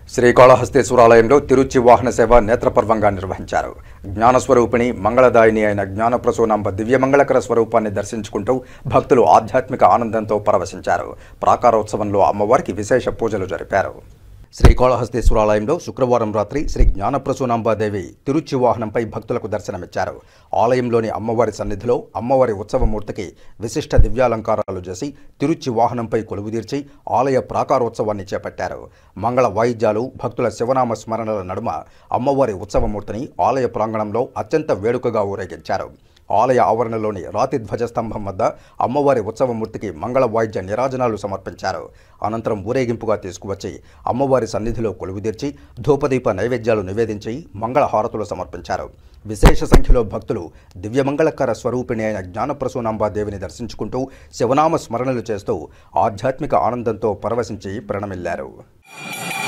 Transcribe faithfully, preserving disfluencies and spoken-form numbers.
శ్రీకాళహస్తీశ్వరాలయంలో తిరుచి వాహన సేవ నేత్రపర్వంగా నిర్వహించారు. జ్ఞానస్వరూపిణి మంగళదాయిని అయిన జ్ఞానప్రసూనాంబ దివ్యమంగళకర స్వరూపాన్ని దర్శించుకుంటూ భక్తులు ఆధ్యాత్మిక ఆనందంతో పరవశించారు. ప్రాకారోత్సవంలో అమ్మవారికి విశేష పూజలు జరిపారు. శ్రీకాళహస్తీశ్వరాలయంలో శుక్రవారం రాత్రి శ్రీ జ్ఞానప్రసూనాంబాదేవి తిరుచి వాహనంపై భక్తులకు దర్శనమిచ్చారు. ఆలయంలోని అమ్మవారి సన్నిధిలో అమ్మవారి ఉత్సవమూర్తికి విశిష్ట దివ్యాలంకారాలు చేసి తిరుచి వాహనంపై కొలువుదీర్చి ఆలయ ప్రాకారోత్సవాన్ని చేపట్టారు. మంగళ వాయిద్యాలు, భక్తుల శివనామ స్మరణల నడుమ అమ్మవారి ఉత్సవమూర్తిని ఆలయ ప్రాంగణంలో అత్యంత వేడుకగా ఊరేగించారు. ఆలయ ఆవరణలోని రాతి ధ్వజస్తంభం వద్ద అమ్మవారి ఉత్సవమూర్తికి మంగళ వాయిద్య నిరాజనాలు సమర్పించారు. అనంతరం ఊరేగింపుగా తీసుకువచ్చి అమ్మవారి సన్నిధిలో కొలువుదీర్చి ధూపదీప నైవేద్యాలు నివేదించి మంగళ హారతులు సమర్పించారు. విశేష సంఖ్యలో భక్తులు దివ్యమంగళకర స్వరూపిణి అయిన జ్ఞానప్రసూనాంబాదేవిని దర్శించుకుంటూ శివనామ స్మరణలు చేస్తూ ఆధ్యాత్మిక ఆనందంతో పరవశించి ప్రణమిల్లారు.